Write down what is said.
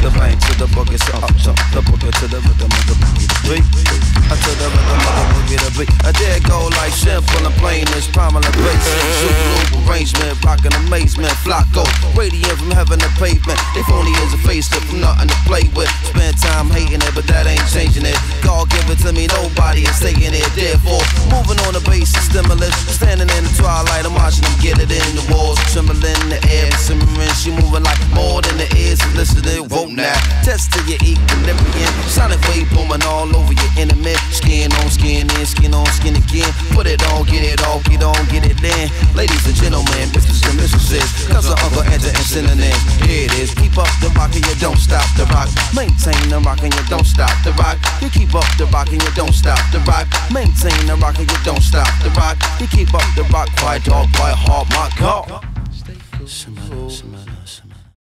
The bang to the boogie, so up jump the boogie to the rhythm of the boogie to beat. To the rhythm of the boogie to beat. I dare go like simple and plain as prominent bass. Super arrangement, rockin' amazement. Flocko, radiant from heaven to pavement. They phony as a facelift from nothing to play with. Spend time hating it, but that ain't changing it. God give it to me, nobody is taking it. Therefore, moving on the bass is stimulus. Standing in the twilight, I'm watching them get it in the walls. Trembling in the air, simmering. She moving like more than the ears. Listening, whoa now. Test to your equilibrium. Sonic wave booming all over your enemy. Skin on skin in, skin on skin again. Put it on, get it off, get on, get it in. Ladies and gentlemen, misters and mistresses, cousin, uncle, enter and synonyms. Here it is. Keep up the rock and you don't stop the rock. Maintain the rock and you don't stop the rock. You keep up the rock and you don't stop the rock. Maintain the rock and you don't stop the rock. You keep up the rock, quiet dog, quiet heart, my God.